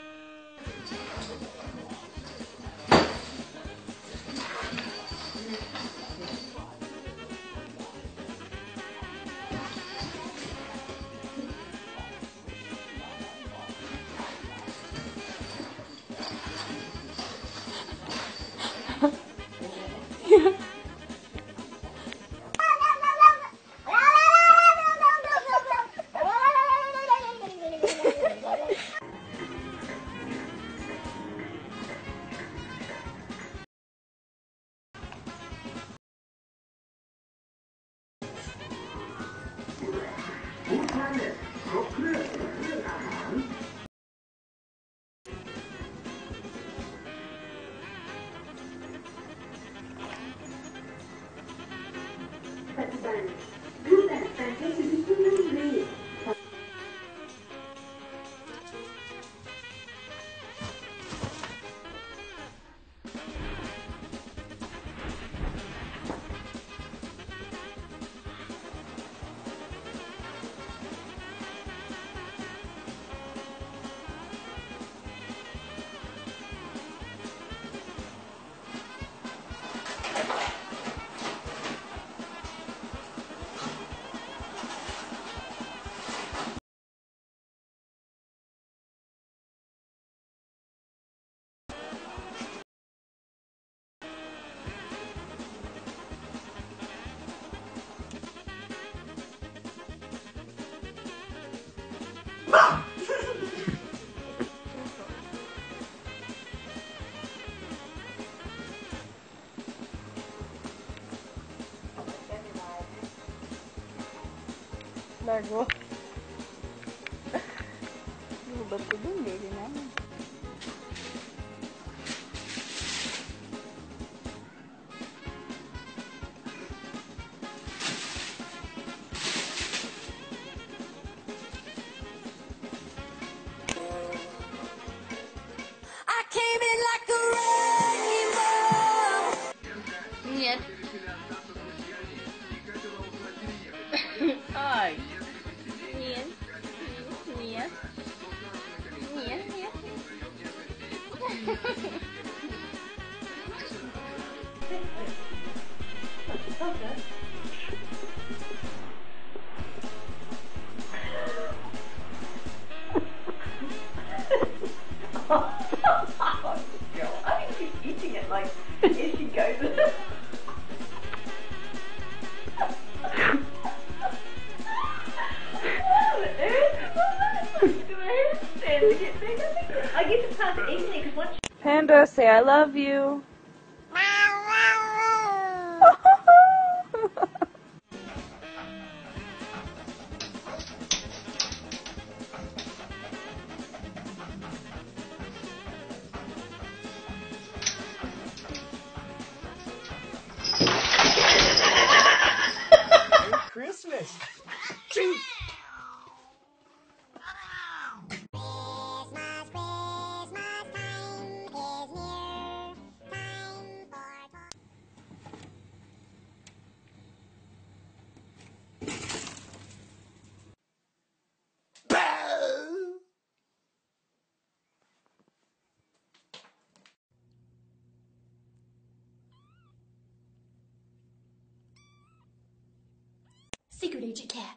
ปัจจุบันรูปแบบการใช้ชีวิตที่เร่งรีบ Largou. Derrubou tudo nele, né? I came in like a wrecking ball. Нет. Ай. Нет. Нет. Нет, нет. I think she's eating it like, here she goes. I get to pass it easily because once Panda, say I love you. Christmas. Secret Agent Cat.